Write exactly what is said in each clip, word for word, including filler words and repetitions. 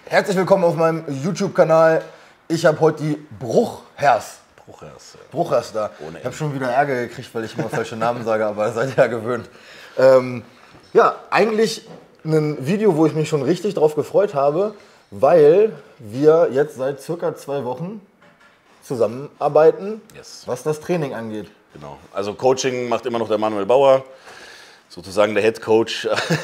Herzlich willkommen auf meinem YouTube-Kanal. Ich habe heute die Bruchhers. Bruchhers. Ja. Bruchhers da. Ich habe schon wieder Ärger gekriegt, weil ich immer falsche Namen sage, aber seid ihr ja gewöhnt. Ähm, ja, eigentlich ein Video, wo ich mich schon richtig drauf gefreut habe, weil wir jetzt seit circa zwei Wochen zusammenarbeiten, Yes. was das Training angeht. Genau. Also Coaching macht immer noch der Manuel Bauer, sozusagen der Head Coach.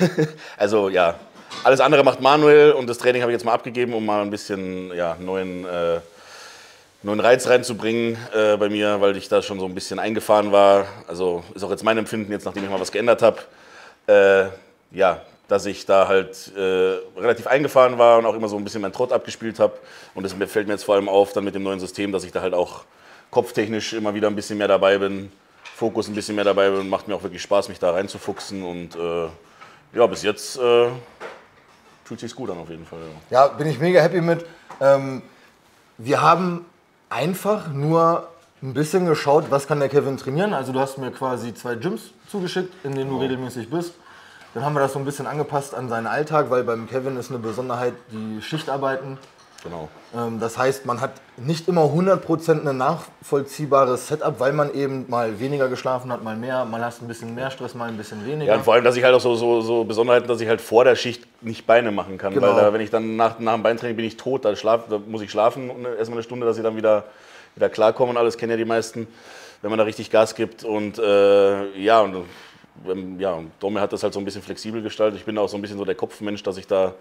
Also ja, alles andere macht Manuel und das Training habe ich jetzt mal abgegeben, um mal ein bisschen ja, neuen, äh, neuen Reiz reinzubringen äh, bei mir, weil ich da schon so ein bisschen eingefahren war. Also ist auch jetzt mein Empfinden, jetzt nachdem ich mal was geändert habe, äh, ja, dass ich da halt äh, relativ eingefahren war und auch immer so ein bisschen meinen Trott abgespielt habe. Und das fällt mir jetzt vor allem auf dann mit dem neuen System, dass ich da halt auch kopftechnisch immer wieder ein bisschen mehr dabei bin, Fokus ein bisschen mehr dabei bin und macht mir auch wirklich Spaß, mich da reinzufuchsen. Und äh, ja, bis jetzt äh, fühlt sich's gut an auf jeden Fall. Ja, Ja, bin ich mega happy mit. Ähm, wir haben einfach nur ein bisschen geschaut, was kann der Kevin trainieren. Also du hast mir quasi zwei Gyms zugeschickt, in denen du regelmäßig bist. Dann haben wir das so ein bisschen angepasst an seinen Alltag, weil beim Kevin ist eine Besonderheit die Schichtarbeiten. genau. Ähm, das heißt, man hat nicht immer hundert Prozent ein nachvollziehbares Setup, weil man eben mal weniger geschlafen hat, mal mehr. Mal hast ein bisschen mehr Stress, mal ein bisschen weniger. Ja, und vor allem, dass ich halt auch so, so, so Besonderheiten, dass ich halt vor der Schicht nicht Beine machen kann. Genau. Weil da, wenn ich dann nach, nach dem Beintraining bin ich tot, da, schlaf, da muss ich schlafen und erstmal eine Stunde, dass ich dann wieder, wieder klarkomme und alles, kennen ja die meisten, wenn man da richtig Gas gibt. Und äh, ja, und ähm, ja, und Domme hat das halt so ein bisschen flexibel gestaltet. Ich bin auch so ein bisschen so der Kopfmensch, dass ich da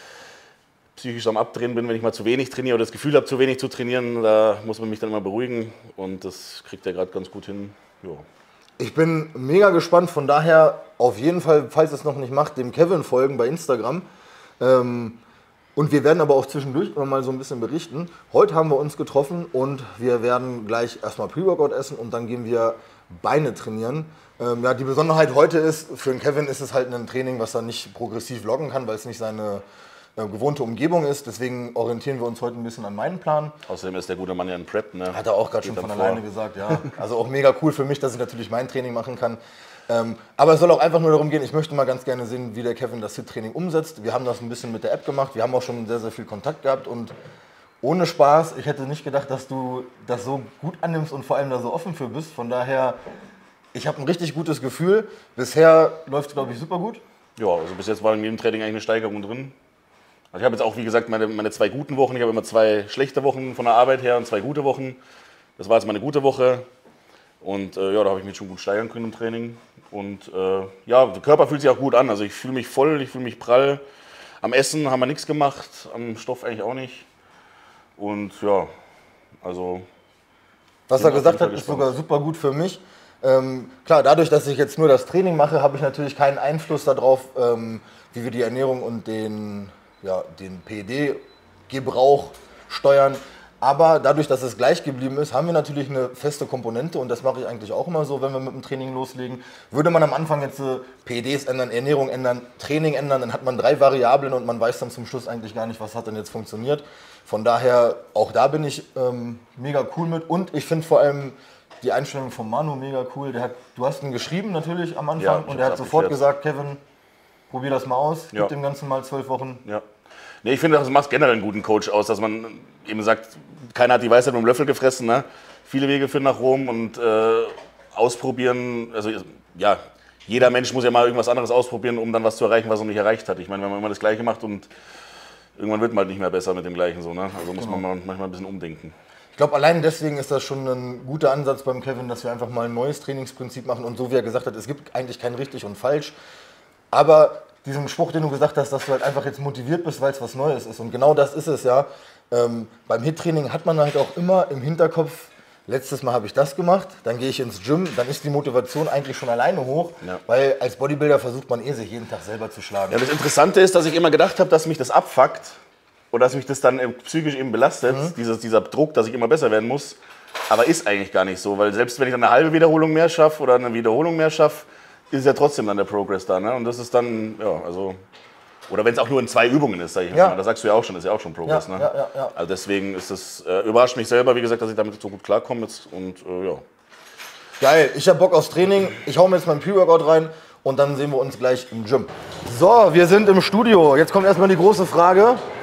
psychisch am Abdrehen bin, wenn ich mal zu wenig trainiere oder das Gefühl habe, zu wenig zu trainieren. Da muss man mich dann immer beruhigen und das kriegt er gerade ganz gut hin. Ja. Ich bin mega gespannt, von daher auf jeden Fall, falls ihr es noch nicht macht, dem Kevin folgen bei Instagram. Ähm, und wir werden aber auch zwischendurch immer mal so ein bisschen berichten. Heute haben wir uns getroffen und wir werden gleich erstmal Pre-Workout essen und dann gehen wir Beine trainieren. Ähm, ja, die Besonderheit heute ist, für den Kevin ist es halt ein Training, was er nicht progressiv loggen kann, weil es nicht seine äh, gewohnte Umgebung ist. Deswegen orientieren wir uns heute ein bisschen an meinen Plan. Außerdem ist der gute Mann ja in Prep. Ne? Hat er auch gerade schon Geht von dann alleine vor. gesagt, ja. Also auch mega cool für mich, dass ich natürlich mein Training machen kann. Ähm, aber es soll auch einfach nur darum gehen, ich möchte mal ganz gerne sehen, wie der Kevin das Hit-Training umsetzt. Wir haben das ein bisschen mit der App gemacht, wir haben auch schon sehr, sehr viel Kontakt gehabt und ohne Spaß, ich hätte nicht gedacht, dass du das so gut annimmst und vor allem da so offen für bist. Von daher, ich habe ein richtig gutes Gefühl. Bisher läuft es, glaube ich, super gut. Ja, also bis jetzt war in jedem Training eigentlich eine Steigerung drin. Also ich habe jetzt auch, wie gesagt, meine, meine zwei guten Wochen. Ich habe immer zwei schlechte Wochen von der Arbeit her und zwei gute Wochen. Das war jetzt meine gute Woche. Und äh, ja, da habe ich mich schon gut steigern können im Training. Und äh, ja, der Körper fühlt sich auch gut an. Also ich fühle mich voll, ich fühle mich prall. Am Essen haben wir nichts gemacht, am Stoff eigentlich auch nicht. Und ja, also... Was Bin er auf gesagt jeden Fall hat, ist gespannt. sogar super gut für mich. Ähm, klar, dadurch, dass ich jetzt nur das Training mache, habe ich natürlich keinen Einfluss darauf, ähm, wie wir die Ernährung und den, ja, den P E D-Gebrauch steuern. Aber dadurch, dass es gleich geblieben ist, haben wir natürlich eine feste Komponente und das mache ich eigentlich auch immer so, wenn wir mit dem Training loslegen. Würde man am Anfang jetzt äh, P E Ds ändern, Ernährung ändern, Training ändern, dann hat man drei Variablen und man weiß dann zum Schluss eigentlich gar nicht, was hat denn jetzt funktioniert. Von daher, auch da bin ich ähm, mega cool mit und ich finde vor allem die Einstellung von Manu mega cool. Der hat, du hast ihn geschrieben natürlich am Ja, Anfang ich und er hat hab's sofort abgeklärt. gesagt, Kevin, probier das mal aus, gib Ja. dem Ganzen mal zwölf Wochen. Ja. Nee, ich finde, das macht generell einen guten Coach aus, dass man eben sagt, keiner hat die Weisheit mit dem Löffel gefressen. Ne? Viele Wege führen nach Rom und äh, ausprobieren. Also ja, jeder Mensch muss ja mal irgendwas anderes ausprobieren, um dann was zu erreichen, was er noch nicht erreicht hat. Ich meine, wenn man immer das Gleiche macht und irgendwann wird man halt nicht mehr besser mit dem Gleichen. So, ne? Also muss man mal, manchmal ein bisschen umdenken. Ich glaube, allein deswegen ist das schon ein guter Ansatz beim Kevin, dass wir einfach mal ein neues Trainingsprinzip machen. Und so wie er gesagt hat, es gibt eigentlich kein richtig und falsch. Aber diesen Spruch, den du gesagt hast, dass du halt einfach jetzt motiviert bist, weil es was Neues ist. Und genau das ist es ja. Ähm, beim Hit-Training hat man halt auch immer im Hinterkopf, letztes Mal habe ich das gemacht, dann gehe ich ins Gym, dann ist die Motivation eigentlich schon alleine hoch. Ja. Weil als Bodybuilder versucht man eh, sich jeden Tag selber zu schlagen. Ja, das Interessante ist, dass ich immer gedacht habe, dass mich das abfuckt oder dass mich das dann psychisch eben belastet, mhm. Dieses, dieser Druck, dass ich immer besser werden muss. Aber ist eigentlich gar nicht so, weil selbst wenn ich dann eine halbe Wiederholung mehr schaffe oder eine Wiederholung mehr schaffe, ist ja trotzdem dann der Progress da. Ne? Und das ist dann, ja, also, oder wenn es auch nur in zwei Übungen ist, sag ich Ja. mal. Da sagst du ja auch schon, das ist ja auch schon Progress. Ja, ne? ja, ja, ja. Also deswegen ist es, äh, überrascht mich selber, wie gesagt, dass ich damit so gut klarkomme jetzt und äh, ja. Geil, ich habe Bock aufs Training. Ich hau mir jetzt meinen Pre-Workout rein und dann sehen wir uns gleich im Gym. So, wir sind im Studio. Jetzt kommt erstmal die große Frage.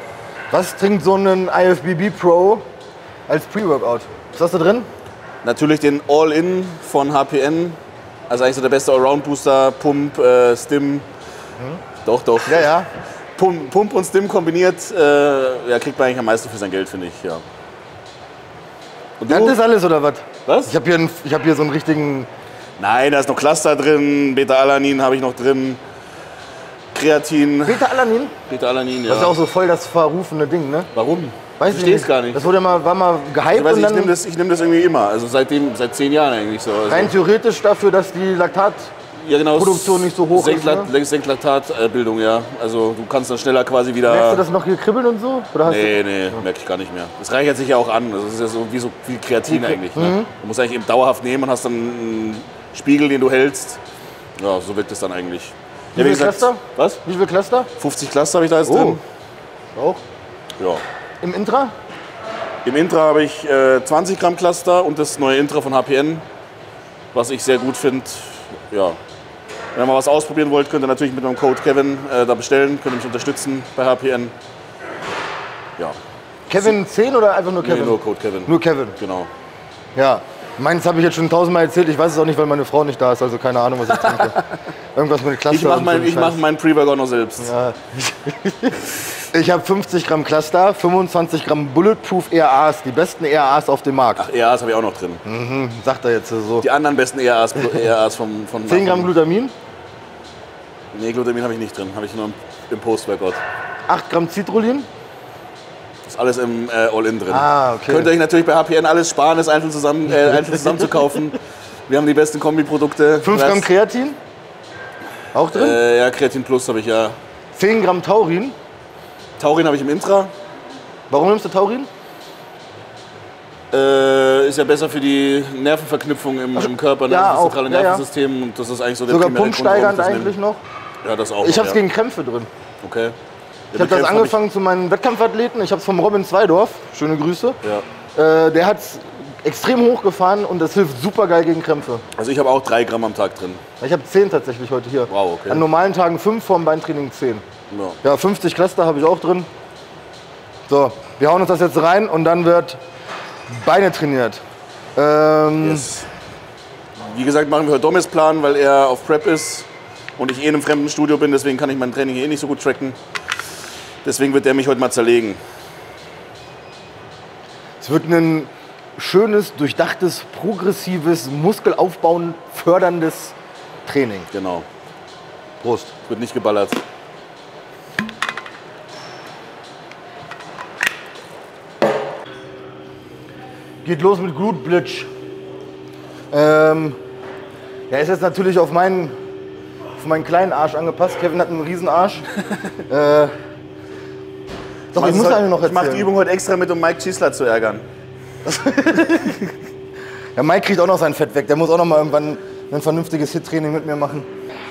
Was trinkt so ein I F B B Pro als Pre-Workout? Ist das da drin? Natürlich den All-In von H P N. Also eigentlich so der beste Allround-Booster, Pump, äh, Stim. Mhm. Doch, doch. Ja, ja. Pump, Pump und Stim kombiniert, äh, ja, kriegt man eigentlich am meisten für sein Geld, finde ich. Ja. Und du? Hat das alles oder was? Was? Ich habe hier, einen- ich hab hier so einen richtigen... Nein, da ist noch Cluster drin, Beta-Alanin habe ich noch drin, Kreatin. Beta-Alanin? Beta-Alanin, ja. Das ist auch so voll das verrufene Ding, ne? Warum? Weiß ich ich versteh's gar nicht. Das wurde mal, war mal gehypt Ich, weiß, und nicht, ich dann nehme das, ich nehm das irgendwie immer, also seitdem, seit zehn Jahren eigentlich so. Also, rein theoretisch dafür, dass die Laktat... ja, genau, Produktion nicht so hoch senkt, ist, ne? Senkt Laktatbildung, ja. Also du kannst dann schneller quasi wieder... Merkst du das noch hier kribbeln und so? Oder hast Nee, nee, merke ich gar nicht mehr. Das reichert sich ja auch an. Das ist ja so wie so wie Kreatin eigentlich. Ne? Du musst eigentlich eben dauerhaft nehmen und hast dann einen Spiegel, den du hältst. Ja, so wirkt es dann eigentlich. Wie viel Cluster? Was? Wie viel Cluster? fünfzig Cluster habe ich da jetzt Oh. drin. Auch. Ja. Im Intra? Im Intra habe ich äh, zwanzig Gramm Cluster und das neue Intra von H P N, was ich sehr gut finde. Ja. Wenn ihr mal was ausprobieren wollt, könnt ihr natürlich mit meinem Code Kevin äh, da bestellen, könnt ihr mich unterstützen bei H P N. Ja. Kevin zehn oder einfach nur Kevin? Nee, nur Code Kevin. Nur Kevin. Genau. Ja. Meins habe ich jetzt schon tausendmal erzählt. Ich weiß es auch nicht, weil meine Frau nicht da ist. Also keine Ahnung, was ich trinke. Irgendwas mit Cluster. Ich mache und mein, so ich mach meinen Pre-Workout noch selbst. Ja. Ich habe fünfzig Gramm Cluster, fünfundzwanzig Gramm Bulletproof E R As. Die besten E R As auf dem Markt. Ach, E R As habe ich auch noch drin. Mhm, sagt er jetzt so. Die anderen besten E R As, E R As vom, von... zehn Gramm Glutamin, Nee, Glutamin habe ich nicht drin. Habe ich nur im, im Post-Workout. acht Gramm Citrullin. Ist alles im äh, All-In drin. Ah, okay. Könnt ihr euch natürlich bei H P N alles sparen, das einzeln zusammen, äh, einzeln zusammen zu kaufen. Wir haben die besten Kombiprodukte. fünf Gramm Kreatin. Auch drin. Äh, ja, Kreatin Plus habe ich ja. zehn Gramm Taurin. Taurin habe ich im Intra. Warum nimmst du Taurin? Äh, ist ja besser für die Nervenverknüpfung im, im Körper, ne? ja, das auch. zentrale Ja, ja. Nervensystem. Und das ist eigentlich so der Sogar primäre Grund, warum pumpsteigernd ich das eigentlich nehme. noch. Ja, das auch. Ich habe es noch, gegen Krämpfe drin. ja. Okay. Ich habe das angefangen zu meinen Wettkampfathleten. Ich habe es vom Robin Zweidorf. Schöne Grüße. Ja. Äh, der hat es extrem hochgefahren und das hilft super geil gegen Krämpfe. Also ich habe auch drei Gramm am Tag drin. Ich habe zehn tatsächlich heute hier. Wow, okay. An normalen Tagen fünf, vorm Beintraining zehn. Ja. Ja, fünfzig Cluster habe ich auch drin. So, wir hauen uns das jetzt rein und dann wird Beine trainiert. Ähm, Yes. Wie gesagt, machen wir heute Domis Plan, weil er auf Prep ist und ich eh in einem fremden Studio bin, deswegen kann ich mein Training eh nicht so gut tracken. Deswegen wird der mich heute mal zerlegen. Es wird ein schönes, durchdachtes, progressives, muskelaufbauen förderndes Training. Genau. Prost. Wird nicht geballert. Geht los mit Glute Bridge. Ähm, ja, ist jetzt natürlich auf meinen, auf meinen kleinen Arsch angepasst. Kevin hat einen riesen Arsch. äh, doch, ich muss heute, eigentlich noch ich mache die erzählen. Übung heute extra mit, um Mike Schießler zu ärgern. Ja, Mike kriegt auch noch sein Fett weg. Der muss auch noch mal irgendwann ein vernünftiges Hit-Training mit mir machen.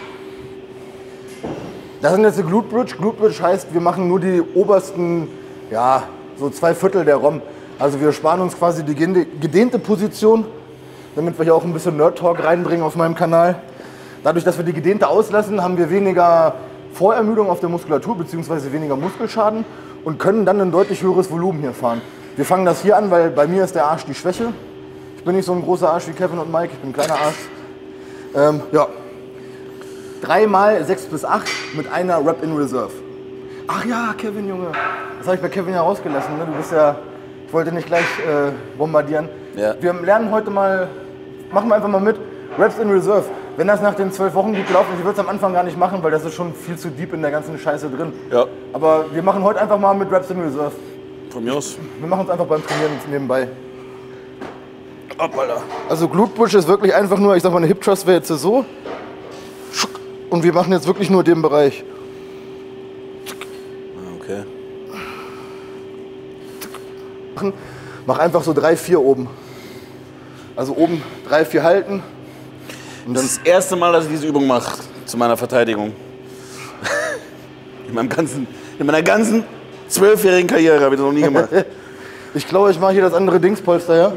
Das sind jetzt die Glute Bridge. Glute Bridge heißt, wir machen nur die obersten, ja, so zwei Viertel der ROM. Also wir sparen uns quasi die gedehnte Position, damit wir hier auch ein bisschen Nerd-Talk reinbringen auf meinem Kanal. Dadurch, dass wir die gedehnte auslassen, haben wir weniger Vorermüdung auf der Muskulatur bzw. weniger Muskelschaden und können dann ein deutlich höheres Volumen hier fahren. Wir fangen das hier an, weil bei mir ist der Arsch die Schwäche. Ich bin nicht so ein großer Arsch wie Kevin und Mike, ich bin ein kleiner Arsch. Ähm, ja. Dreimal sechs bis acht mit einer Rep in Reserve. Ach ja, Kevin, Junge. Das habe ich bei Kevin ja rausgelassen. Ne? Du bist ja, ich wollte nicht gleich äh, bombardieren. Ja. Wir lernen heute mal, machen wir einfach mal mit, Reps in Reserve. Wenn das nach den zwölf Wochen gut gelaufen ist, ich würde es am Anfang gar nicht machen, weil das ist schon viel zu deep in der ganzen Scheiße drin. Ja. Aber wir machen heute einfach mal mit Reps in Reserve. Von mir aus. Wir machen es einfach beim Trainieren nebenbei. Hoppala. Also Glute Bridge ist wirklich einfach nur, ich sag mal, eine Hip Thrust wäre jetzt so. Und wir machen jetzt wirklich nur den Bereich. Okay. Mach einfach so drei, vier oben. Also oben drei, vier halten. Und Das dann ist das erste Mal, dass ich diese Übung mache, zu meiner Verteidigung. In, meinem ganzen, in meiner ganzen zwölfjährigen Karriere habe ich das noch nie gemacht. ich glaube, ich mache hier das andere Dingspolster, ja?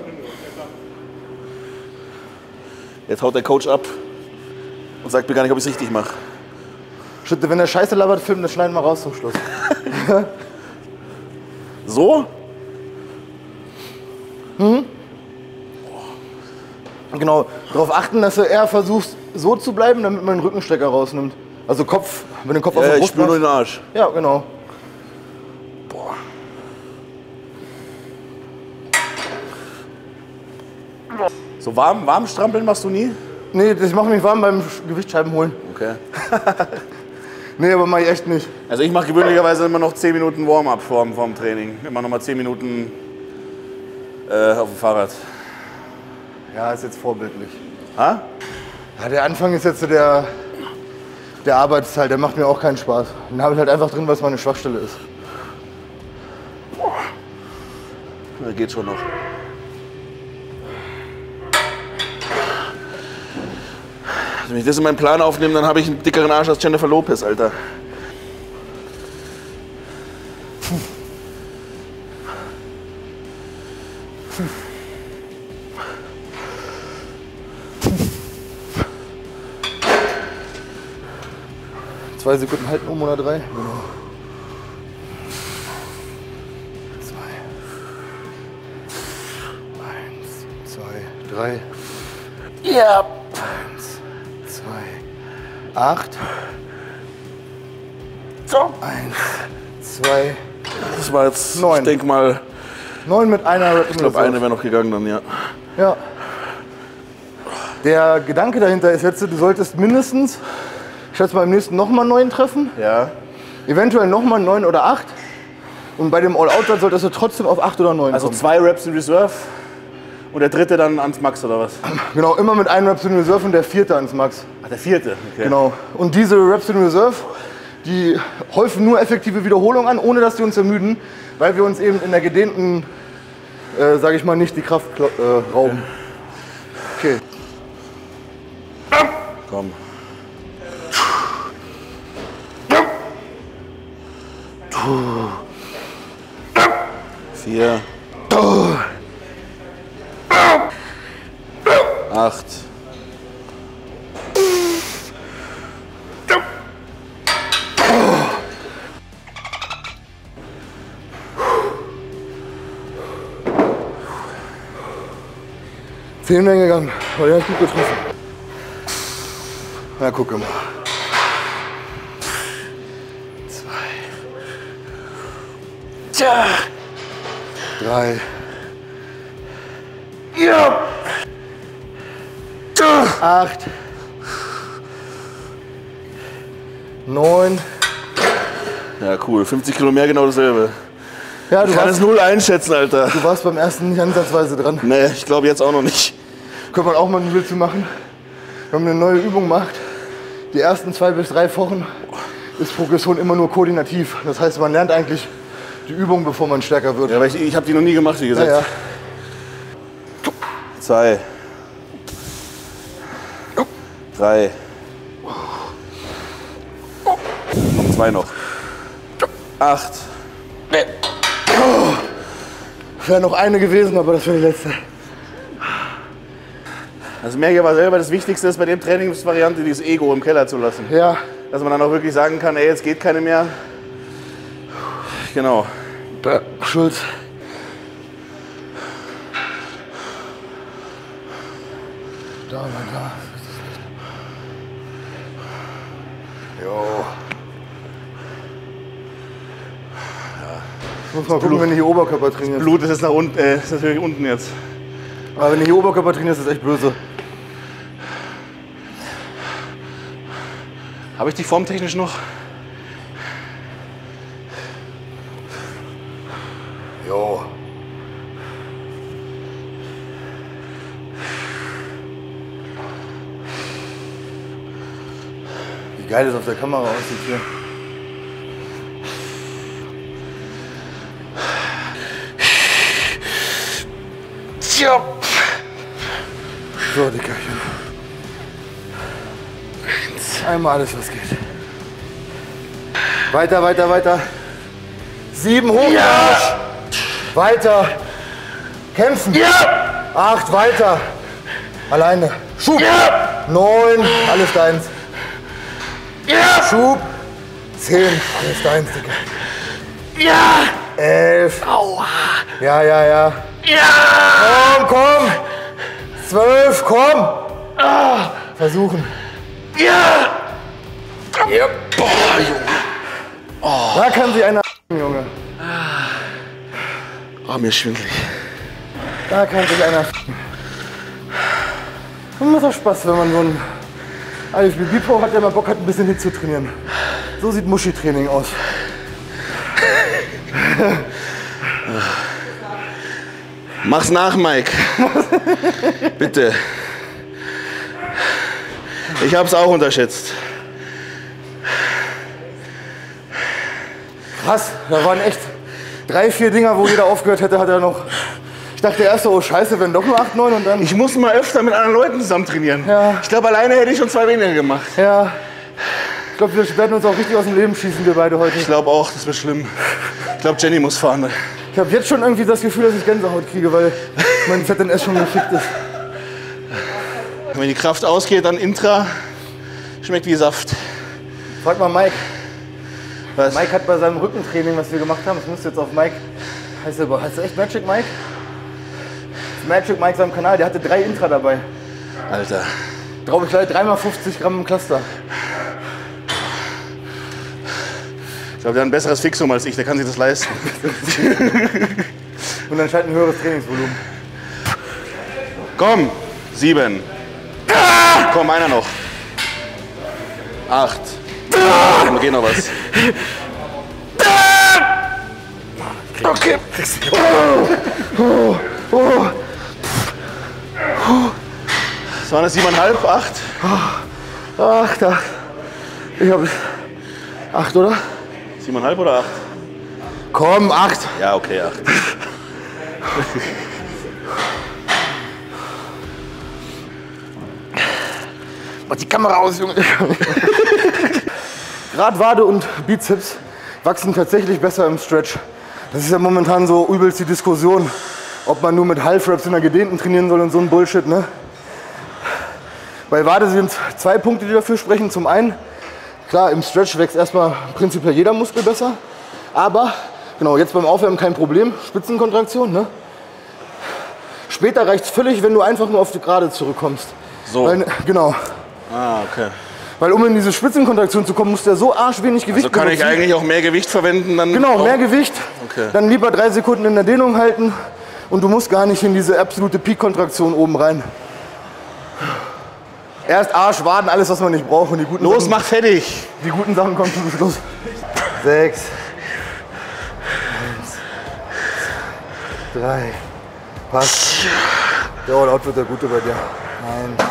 Jetzt haut der Coach ab und sagt mir gar nicht, ob ich es richtig mache. Schütte, wenn der Scheiße labert, filmen, das schneiden wir raus zum Schluss. So? Mhm. Genau, darauf achten, dass du eher versuchst, so zu bleiben, damit man den Rückenstrecker rausnimmt. Also Kopf, wenn du den Kopf auf Ja, der ich Brust spüre nur machst. den Arsch. Ja, genau. Boah. So warm, warm strampeln machst du nie? Nee, das macht mich warm beim Gewichtsscheiben holen. Okay. Nee, aber mach ich echt nicht. Also ich mache gewöhnlicherweise immer noch zehn Minuten Warm-up vorm, vorm Training. Immer noch mal zehn Minuten äh, auf dem Fahrrad. Ja, ist jetzt vorbildlich. Ha? Ja, der Anfang ist jetzt so der, der Arbeitsteil, der macht mir auch keinen Spaß. Den habe ich halt einfach drin, was meine Schwachstelle ist. Boah. Das geht schon noch. Wenn ich das in meinen Plan aufnehme, dann habe ich einen dickeren Arsch als Jennifer Lopez, Alter. Zwei Sekunden halten um oder drei? Genau. Zwei. Eins, zwei, drei. Ja. Eins, zwei, acht. So. Eins, zwei, Das war jetzt, Neun. ich denke mal, neun mit einer Rep. ich glaube eine wäre noch gegangen dann, ja. Ja. Der Gedanke dahinter ist jetzt, du solltest mindestens, ich schätze mal im nächsten nochmal neun treffen, Ja. eventuell nochmal neun oder acht. Und bei dem All-Out solltest du trotzdem auf acht oder neun Also kommen. zwei Reps in Reserve und der dritte dann ans Max oder was? Genau, immer mit einem Reps in Reserve und der vierte ans Max. Ach, der vierte. Okay. Genau. Und diese Reps in Reserve, die häufen nur effektive Wiederholungen an, ohne dass die uns ermüden, weil wir uns eben in der gedehnten, äh, sage ich mal, nicht die Kraft äh, rauben. Okay. Komm. Vier. Acht. Zehn Länge gegangen, aber der hat gut getroffen. Na, guck mal. Zwei. Tja. Drei. Ja. Acht. Neun. Ja, cool. fünfzig Kilo mehr, genau dasselbe. Ja, du Ich kann es warst, null einschätzen, Alter. du warst beim ersten nicht ansatzweise dran. Nee, ich glaube jetzt auch noch nicht. Könnte man auch mal ein Bild zu machen. Wenn man eine neue Übung macht, die ersten zwei bis drei Wochen ist Progression immer nur koordinativ. Das heißt, man lernt eigentlich die Übung, bevor man stärker wird. Ja, weil ich, ich habe die noch nie gemacht, wie gesagt. Ja, ja. Zwei. Drei. Zwei noch. Acht. Wäre noch eine gewesen, aber das wäre die letzte. Also merke ich aber selber, das Wichtigste ist bei dem Trainingsvariante, dieses Ego im Keller zu lassen. Ja, Dass man dann auch wirklich sagen kann, ey, jetzt geht keine mehr. Genau. Schulz. Da, da, da. Jo. Ich muss mal gucken, wenn du hier Oberkörper trainierst. Blut ist jetzt nach unten, äh, ist natürlich unten jetzt. Aber wenn du hier Oberkörper trainierst, ist das echt böse. Habe ich dich formtechnisch noch? Jo. Wie geil das auf der Kamera aussieht hier. So, Dickerchen. Einmal alles, was geht. Weiter, weiter, weiter. Sieben hoch. Ja. Weiter. Kämpfen. Ja. Acht, weiter. Alleine. Schub. Ja. Neun, alles deins. Ja. Schub. Zehn, alles deins, Dicker. Ja. elf. Aua. Ja, ja, ja. Ja! Komm, komm. zwölf, komm. Ah. Versuchen. Ja! Ja. Boah, Junge. Oh. Da kann sich einer Junge. Oh, mir ist schwindelig. Da kann sich einer Und macht auch Spaß, wenn man so ein I F B B-Pro hat, der mal Bock hat, ein bisschen Hit zu trainieren. So sieht Muschi-Training aus. Mach's nach, Mike. Bitte. Ich hab's auch unterschätzt. Krass, da waren echt drei, vier Dinger, wo jeder aufgehört hätte, hat er noch. Ich dachte erst so, oh scheiße, wenn doch nur acht, neun und dann. Ich muss mal öfter mit anderen Leuten zusammen trainieren. Ja. Ich glaube, alleine hätte ich schon zwei weniger gemacht. Ja. Ich glaube, wir werden uns auch richtig aus dem Leben schießen, wir beide heute. Ich glaube auch, das wird schlimm. Ich glaube, Jenny muss fahren. Ich habe jetzt schon irgendwie das Gefühl, dass ich Gänsehaut kriege, weil mein Z N S schon gefickt ist. Wenn die Kraft ausgeht, dann Intra. Schmeckt wie Saft. Frag mal Mike. Was? Mike hat bei seinem Rückentraining, was wir gemacht haben, das müsste jetzt auf Mike. Heißt der, heißt der echt Magic Mike? Magic Mike seinem Kanal, der hatte drei Intra dabei. Alter. Glaube ich gleich dreimal fünfzig Gramm im Cluster. Ich glaube, der hat ein besseres Fixum als ich, der kann sich das leisten. Und anscheinend ein höheres Trainingsvolumen. Komm, sieben. Komm, einer noch. Acht. Da geht noch was. Okay. Oh, oh, oh. Das waren das siebeneinhalb, acht? Acht, acht. Ich hab acht, oder? Siebeneinhalb oder acht? Komm, acht. Ja, okay, acht. Mach die Kamera aus, Junge. Gerade Wade und Bizeps wachsen tatsächlich besser im Stretch. Das ist ja momentan so übelst die Diskussion, ob man nur mit Half-Reps in der Gedehnten trainieren soll und so ein Bullshit, ne? Bei Wade sind zwei Punkte, die dafür sprechen. Zum einen, klar, im Stretch wächst erstmal prinzipiell jeder Muskel besser. Aber, genau, jetzt beim Aufwärmen kein Problem, Spitzenkontraktion, ne? Später reicht es völlig, wenn du einfach nur auf die Gerade zurückkommst. So. Weil, genau. Ah, okay. Weil um in diese Spitzenkontraktion zu kommen, muss der so arschwenig Gewicht Also kann ich benutzen. eigentlich auch mehr Gewicht verwenden? Dann Genau, auch? mehr Gewicht. Okay. Dann lieber drei Sekunden in der Dehnung halten. Und du musst gar nicht in diese absolute Peak-Kontraktion oben rein. Erst Arsch, Waden, alles, was man nicht braucht. Und die guten Los, Sachen, mach fertig! die guten Sachen kommen zum Schluss. Sechs. Eins. Drei. Passt. Ja, laut wird der Gute bei dir. Nein.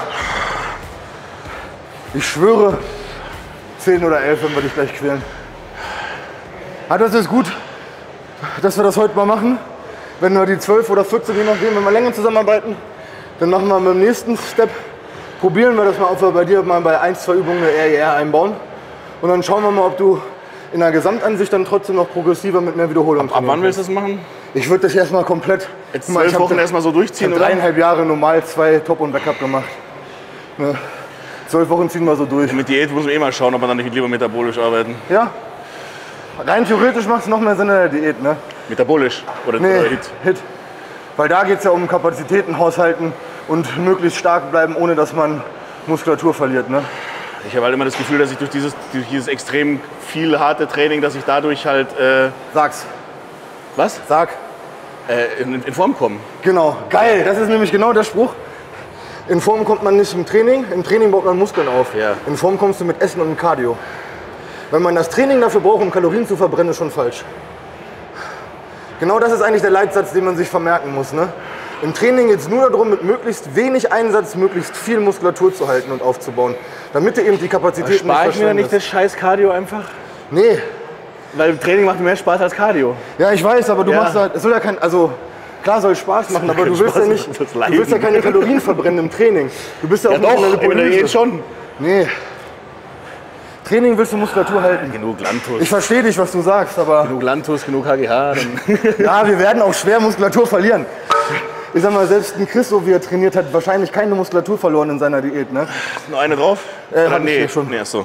Ich schwöre, zehn oder elf, wenn wir dich gleich quälen. Ah, das ist gut, dass wir das heute mal machen. Wenn wir die zwölf oder vierzehn, je nachdem, wenn wir länger zusammenarbeiten, dann machen wir beim nächsten Step, probieren wir das mal, ob wir bei dir mal bei ein, zwei Übungen eine R E R einbauen. Und dann schauen wir mal, ob du in der Gesamtansicht dann trotzdem noch progressiver mit mehr Wiederholung Ab wann willst du das machen? Ich würde das erstmal komplett. Jetzt Guck mal, zwölf ich hab Wochen da- erstmal so durchziehen, Ich habe oder? dreieinhalb Jahre normal zwei Top und Backup gemacht. Ne? Zwölf Wochen ziehen wir so durch. Mit Diät muss man eh mal schauen, ob man dann nicht lieber metabolisch arbeiten. Ja. Rein theoretisch macht es noch mehr Sinn in der Diät, ne? Metabolisch oder, Nee, oder Hit? Hit. Weil da geht es ja um Kapazitäten haushalten und möglichst stark bleiben, ohne dass man Muskulatur verliert, ne? Ich habe halt immer das Gefühl, dass ich durch dieses, durch dieses extrem viel harte Training, dass ich dadurch halt, äh, Sag's. was? Sag. Äh, in, in Form komme. Genau. Geil. Das ist nämlich genau der Spruch. In Form kommt man nicht im Training. Im Training baut man Muskeln auf. Ja. In Form kommst du mit Essen und mit Cardio. Wenn man das Training dafür braucht, um Kalorien zu verbrennen, ist schon falsch. Genau das ist eigentlich der Leitsatz, den man sich vermerken muss. Ne? Im Training geht es nur darum, mit möglichst wenig Einsatz möglichst viel Muskulatur zu halten und aufzubauen. Damit du eben die Kapazitäten Spare ich mir dann nicht verschwendest. das scheiß Cardio einfach? Nee. Weil Training macht mir mehr Spaß als Cardio. Ja, ich weiß, aber du Ja. machst halt, es soll ja kein, also klar soll Spaß machen, aber keinen du willst ja Spaß nicht, machen, das du willst ja Leiden. keine Kalorien verbrennen im Training. Du bist ja auch Ja nicht in der doch, in der Lipolyse. Diät schon. Nee. Training willst du Muskulatur halten. Genug Lantus. Ich verstehe dich, was du sagst, aber Genug Lantus, genug H G H. Dann ja, wir werden auch schwer Muskulatur verlieren. Ich sag mal, selbst ein Chris, so wie er trainiert hat, wahrscheinlich keine Muskulatur verloren in seiner Diät, ne? noch eine drauf? Äh, Oder hab ich nee, hier schon. nee, ach so.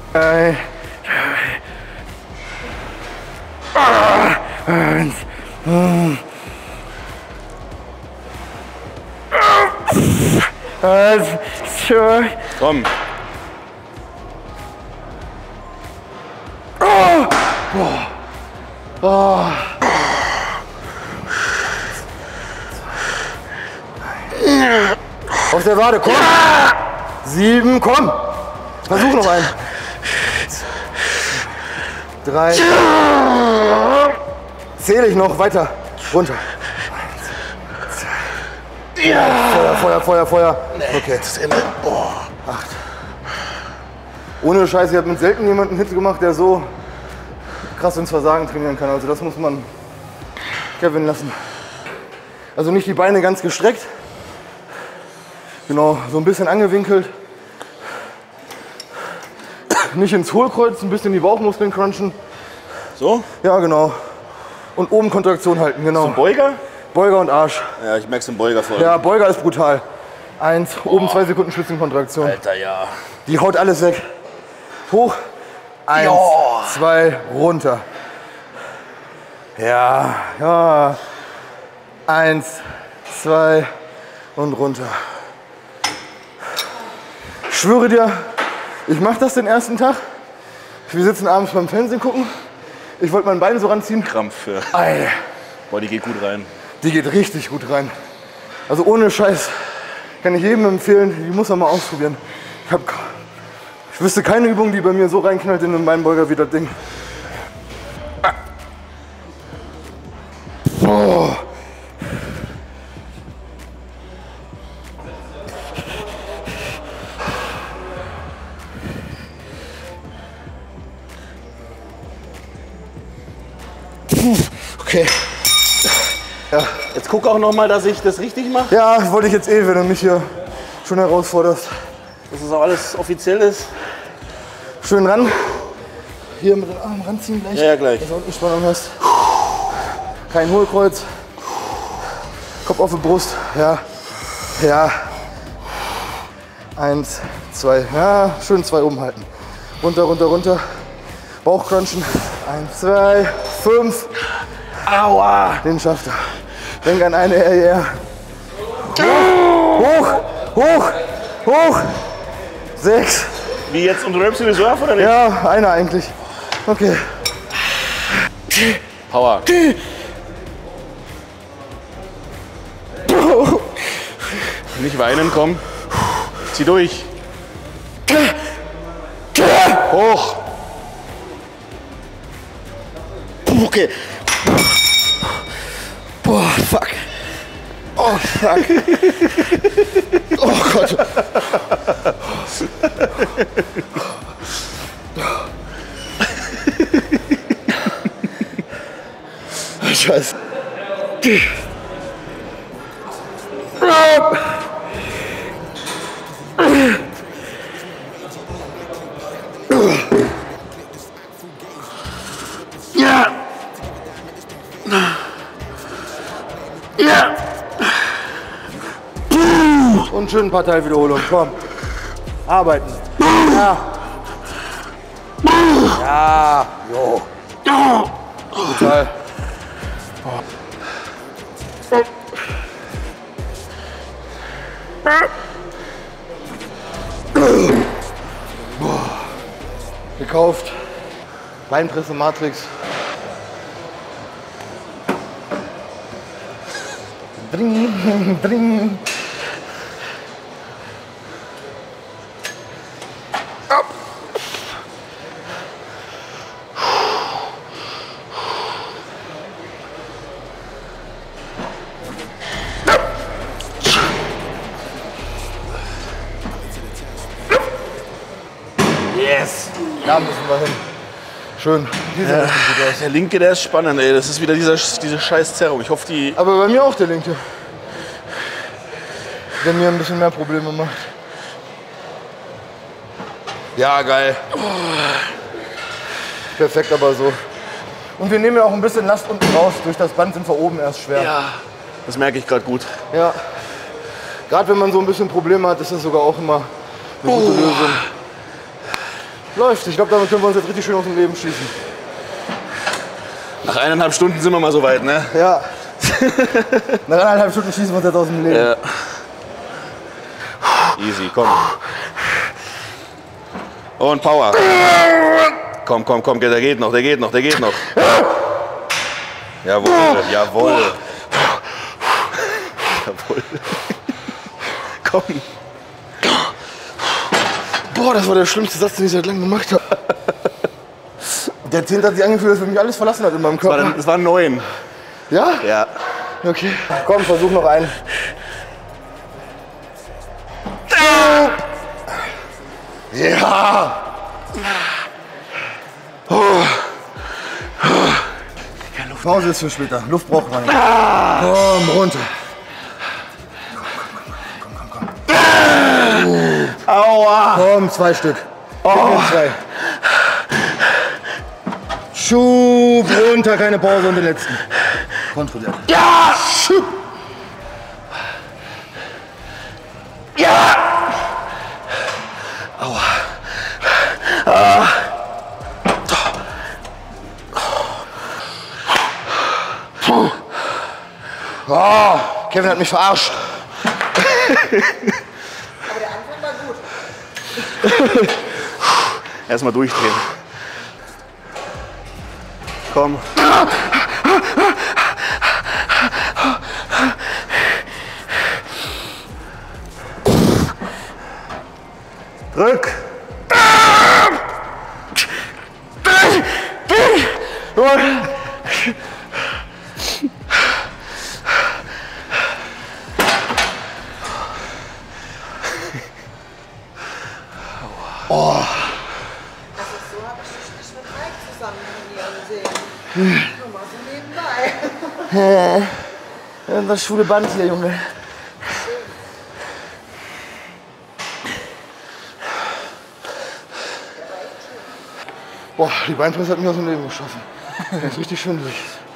Drei, ah, eins, hm. eins, zwei. Komm. Oh. Oh. Auf der Wade, komm! Sieben, komm! Versuch noch einen. Drei. Zähle ich noch weiter. Runter. Ja. Feuer, Feuer, Feuer, Feuer. Okay. Das Ende. Oh. Acht. Ohne Scheiß, ich habe mit selten jemanden Hit gemacht, der so krass ins Versagen trainieren kann. Also das muss man Kevin lassen. Also nicht die Beine ganz gestreckt. Genau, so ein bisschen angewinkelt. Nicht ins Hohlkreuz, ein bisschen die Bauchmuskeln crunchen. So? Ja, genau. Und oben Kontraktion halten, genau. Zum Beuger? Beuger und Arsch. Ja, ich merke es im Beuger voll. Ja, Beuger ist brutal. Eins, oh. Oben zwei Sekunden Spitzenkontraktion. Alter, ja. Die haut alles weg. Hoch. Eins, jo. Zwei, runter. Ja, ja. Eins, zwei und runter. Ich schwöre dir, ich mache das den ersten Tag. Wir sitzen abends beim Fernsehen gucken. Ich wollte mein Bein so ranziehen. Krampf für. Ei. Boah, die geht gut rein. Die geht richtig gut rein. Also ohne Scheiß kann ich jedem empfehlen, die muss man mal ausprobieren. Ich, hab, ich wüsste keine Übung, die bei mir so reinknallt in den Beinbeuger wie das Ding. Oh. Okay. Ja. Jetzt guck auch noch mal, dass ich das richtig mache. Ja, wollte ich jetzt eh, wenn du mich hier schon herausforderst. Dass das auch alles offiziell ist. Schön ran. Hier mit den Armen ranziehen gleich. Ja, ja, gleich. Dass du unten Spannung hast. Kein Hohlkreuz. Kopf auf die Brust. Ja. Ja. Eins, zwei. Ja, schön zwei oben halten. Runter, runter, runter. Bauch crunchen. Eins, zwei, fünf. Aua! Den schafft er. Denk an eine R E R. Hoch, hoch, hoch, hoch. Sechs. Wie jetzt und Reps sowieso auf oder nicht? Ja, einer eigentlich. Okay. Power. Nicht weinen, komm. Zieh durch. Hoch. Okay. Boah, fuck. Oh, fuck. Oh Gott. Scheiße. Ja. Ja. Und schön ein paar Teilwiederholungen. Komm. Arbeiten. Ja. Ja. Jo. Total. Gekauft. Beinpresse Matrix. Dring, dring. Ab. Yes! Da müssen wir hin. Schön. Diese Ja, sieht gut aus. der linke, der ist spannend, ey. Das ist wieder dieser, diese scheiß Zerrung. Ich hoffe, die... Aber bei mir auch der linke. Der mir ein bisschen mehr Probleme macht. Ja, geil. Perfekt, aber so. Und wir nehmen ja auch ein bisschen Last unten raus. Durch das Band sind wir oben erst schwer. Ja, das merke ich gerade gut. Ja. Gerade wenn man so ein bisschen Probleme hat, ist das sogar auch immer eine gute Oh. Lösung. Läuft. Ich glaube, damit können wir uns jetzt richtig schön aus dem Leben schießen. Nach eineinhalb Stunden sind wir mal so weit, ne? Ja. Nach eineinhalb Stunden schießen wir uns jetzt aus dem Leben. Ja. Easy, komm. Und Power. Komm, komm, komm, der geht noch, der geht noch, der geht noch. Jawohl, jawohl. Jawohl. Komm. Boah, das war der schlimmste Satz, den ich seit langem gemacht habe. Der Tint hat sich angefühlt, als wenn mich alles verlassen hat in meinem Körper. Das war, das war neun. Ja? Ja. Okay. Komm, versuch noch einen. Ja! Oh. Pause ist für später. Luft braucht man nicht. Komm, runter. Komm, komm, komm, komm, komm. Aua! Komm, zwei Stück. Oh. Zwei. Schub runter, keine Pause und den letzten. Kontrolliert. Ja! Schub. Ja! Aua. Ah. Oh, Kevin hat mich verarscht. Aber der Anfang war gut. Erstmal durchdrehen. Komm. Drück. Oh. Also so habe ich dich nicht mit Mike zusammen trainieren sehen. Nur mal so nebenbei. Ja, das schwule Band hier, Junge. Boah, die Beinpresse hat mich aus dem Leben geschossen. Das ist richtig schwindelig.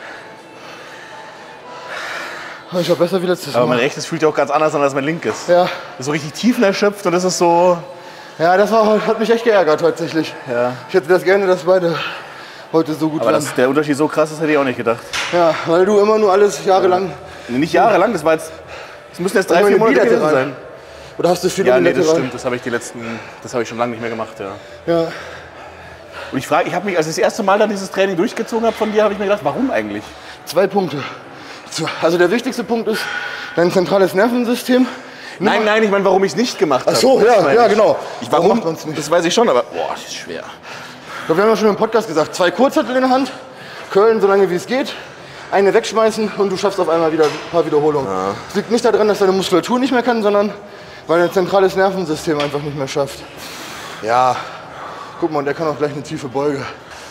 Aber ich war besser wie letztes Mal. Aber mein rechtes fühlt ja auch ganz anders an als mein linkes. Ja. Das ist so richtig tiefenerschöpft und das ist so... Ja, das war, hat mich echt geärgert tatsächlich. Ja. Ich hätte das gerne, dass beide heute so gut Aber waren. dass der Unterschied so krass ist, hätte ich auch nicht gedacht. Ja, weil du immer nur alles jahrelang... Nee, nicht jahrelang, das war jetzt... Es müssen jetzt drei, Immer vier eine Monate gewesen bilateral. sein. Oder hast du viele Ja, nee, das bilateral? stimmt. Das habe ich die letzten... Das habe ich schon lange nicht mehr gemacht, ja. Ja. Und ich frage, ich habe mich, als ich das erste Mal dann dieses Training durchgezogen habe von dir, habe ich mir gedacht, warum eigentlich? Zwei Punkte. Also der wichtigste Punkt ist dein zentrales Nervensystem. Nein, nein, ich meine, warum ich es nicht gemacht habe. Ach so, ja, ja, genau. Ich, warum? Warum macht man's nicht? Das weiß ich schon, aber boah, das ist schwer. Ich glaube, wir haben ja schon im Podcast gesagt, zwei Kurzhanteln in der Hand, curlen so lange wie es geht, eine wegschmeißen und du schaffst auf einmal wieder ein paar Wiederholungen. Es liegt nicht daran, dass deine Muskulatur nicht mehr kann, sondern weil dein zentrales Nervensystem einfach nicht mehr schafft. Ja, guck mal, und der kann auch gleich eine tiefe Beuge.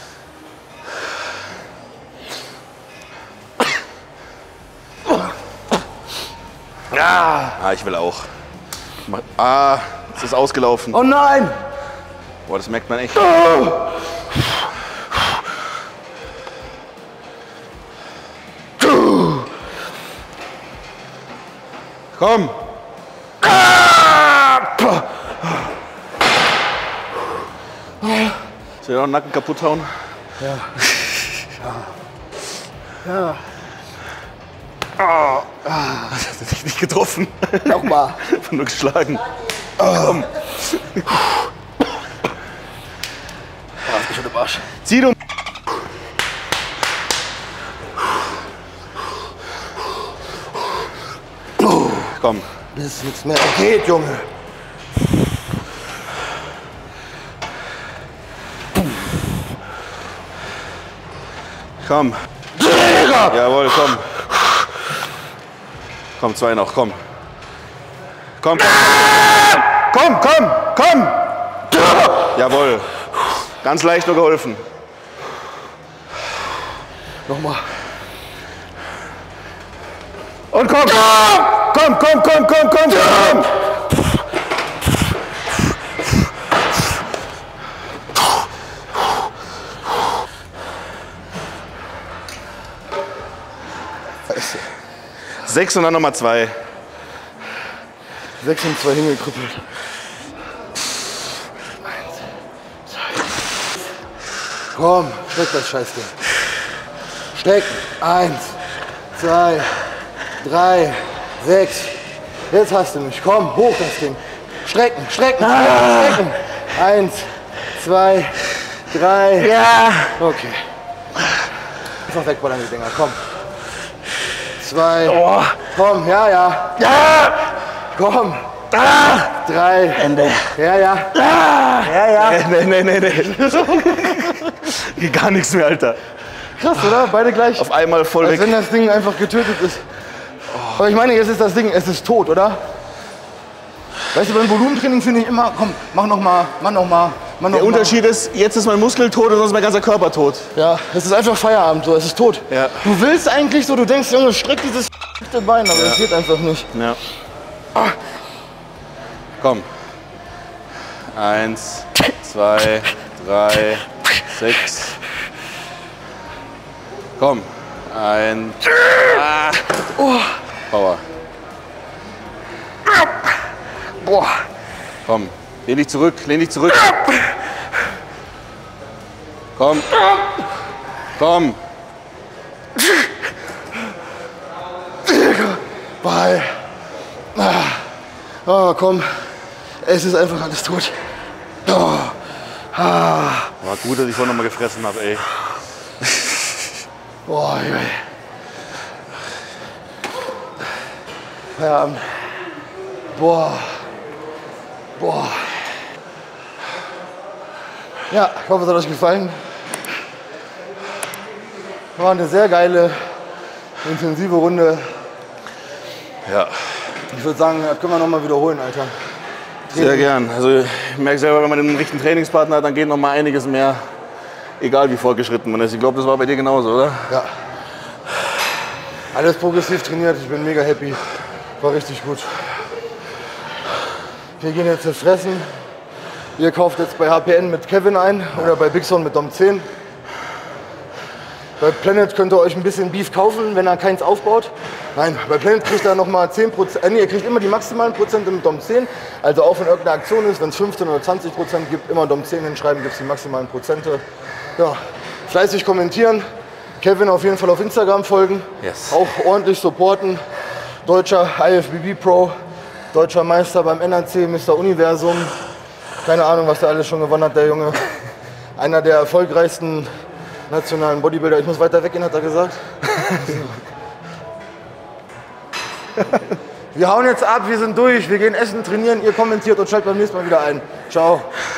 Ja. Ah, ich will auch. Mach- Ah, es ist ausgelaufen. Oh nein! Boah, das merkt man echt. Komm! Soll ich auch den Nacken kaputt hauen? Ja. Ja. Das hat dich nicht getroffen. Nochmal. Einfach nur geschlagen. Komm. Ah, ich schon im Arsch. Zieh du. Komm. Bis nichts mehr geht, Junge. Komm. Jawohl, komm. Komm, zwei noch, komm. Komm, komm, komm, komm. Jawohl. Ganz leicht nur geholfen. Nochmal. Und komm. Komm, komm, komm, komm, komm, komm. Sechs und dann nochmal zwei. Sechs und zwei hingekrüppelt. Komm, streck das Scheißding. Strecken. Eins, zwei, drei, sechs. Jetzt hast du mich. Komm, hoch das Ding. Strecken, strecken, strecken, strecken. Eins, zwei, drei. Ja. Okay. Einfach wegballern die Dinger, komm. Zwei. Oh. Komm, ja, ja. Ja. Komm. Ah. Drei. Ende. Ja, ja. Ah. Ja, ja. Nee, nee, nee, nee. Geht gar nichts mehr, Alter. Krass, oder? Beide gleich. Auf einmal voll Als weg. wenn das Ding einfach getötet ist. Aber ich meine, jetzt ist das Ding, es ist tot, oder? Weißt du, beim Volumentraining finde ich immer, komm, mach noch mal, mach noch mal, mach noch Der mal. Unterschied ist, jetzt ist mein Muskel tot und sonst ist mein ganzer Körper tot. Ja, es ist einfach Feierabend, so, es ist tot. Ja. Du willst eigentlich so, du denkst, Junge, streck dieses Bein, aber es geht einfach nicht. Ja. Komm. Eins, zwei, drei, sechs. Komm. Ein. Ah. Oh. Power. Boah. Komm. Lehn dich zurück, lehn dich zurück. Komm. Komm. Ball. Ah. Oh, komm. Es ist einfach alles tot. Oh. Ah. War gut, dass ich vorhin noch mal gefressen habe, ey. Boah, ey. Feierabend. Boah. Boah. Ja, ich hoffe, es hat euch gefallen. War eine sehr geile, intensive Runde. Ja. Ich würde sagen, das können wir noch mal wiederholen, Alter. Sehr gern. Also ich merke selber, wenn man einen richtigen Trainingspartner hat, dann geht noch mal einiges mehr. Egal wie fortgeschritten man ist. Ich glaube, das war bei dir genauso, oder? Ja. Alles progressiv trainiert. Ich bin mega happy. War richtig gut. Wir gehen jetzt fressen. Ihr kauft jetzt bei H P N mit Kevin ein oder bei Big Son mit Dom zehn. Bei Planet könnt ihr euch ein bisschen Beef kaufen, wenn er keins aufbaut. Nein, bei Planet kriegt er nochmal zehn Prozent, äh, nee, ihr kriegt immer die maximalen Prozente mit Dom zehn. Also auch wenn irgendeine Aktion ist, wenn es fünfzehn oder zwanzig Prozent gibt, immer Dom zehn hinschreiben, gibt es die maximalen Prozente. Ja, fleißig kommentieren. Kevin auf jeden Fall auf Instagram folgen. Yes. Auch ordentlich supporten. Deutscher I F B B Pro, deutscher Meister beim N A C, Mister Universum. Keine Ahnung, was der alles schon gewonnen hat, der Junge. Einer der erfolgreichsten nationalen Bodybuilder. Ich muss weiter weggehen, hat er gesagt. Wir hauen jetzt ab, wir sind durch. Wir gehen essen, trainieren. Ihr kommentiert und schaltet beim nächsten Mal wieder ein. Ciao.